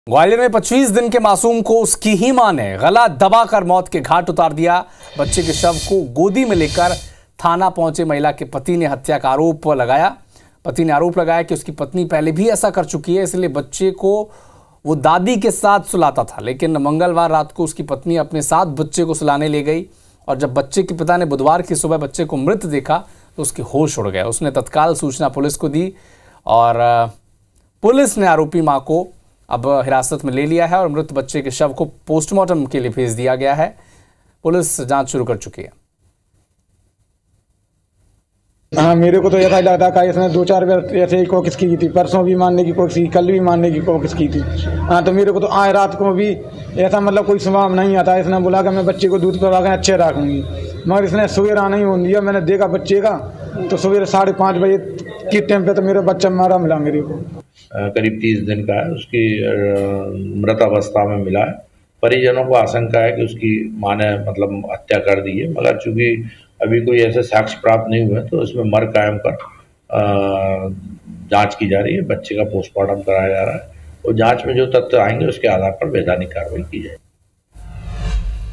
ग्वालियर में 25 दिन के मासूम को उसकी ही मां ने गला दबाकर मौत के घाट उतार दिया। बच्चे के शव को गोदी में लेकर थाना पहुंचे महिला के पति ने हत्या का आरोप लगाया। पति ने आरोप लगाया कि उसकी पत्नी पहले भी ऐसा कर चुकी है, इसलिए बच्चे को वो दादी के साथ सुलाता था। लेकिन मंगलवार रात को उसकी पत्नी अपने साथ बच्चे को सुलाने ले गई और जब बच्चे के पिता ने बुधवार की सुबह बच्चे को मृत देखा तो उसके होश उड़ गए। उसने तत्काल सूचना पुलिस को दी और पुलिस ने आरोपी मां को अब हिरासत में ले लिया है और मृत बच्चे के शव को पोस्टमार्टम के लिए भेज दिया गया है। पुलिस जांच शुरू कर चुकी है। हाँ, मेरे को तो ऐसा ही लगता है इसने 2-4 बार ऐसे ही कोशिश की थी। परसों भी मारने की कोशिश की, कल भी मारने की कोशिश की थी। हाँ, तो मेरे को तो आज रात को भी ऐसा मतलब कोई स्वभाव नहीं आता। इसने बोला कि मैं बच्चे को दूध पिला कर अच्छे रखूंगी, मगर इसने सवेरा नहीं होने दिया। मैंने देखा बच्चे का तो सवेरे 5:30 बजे की टाइम पे तो मेरा बच्चा मारा मिला मेरे को। करीब 30 दिन का है, उसकी मृत अवस्था में मिला है। परिजनों को आशंका है कि उसकी मां ने मतलब हत्या कर दी है, मगर चूंकि अभी कोई ऐसे साक्ष्य प्राप्त नहीं हुए तो उसमें मर कायम कर जांच की जा रही है। बच्चे का पोस्टमार्टम कराया जा रहा है और जांच में जो तथ्य आएंगे उसके आधार पर वैधानिक कार्रवाई की जाएगी।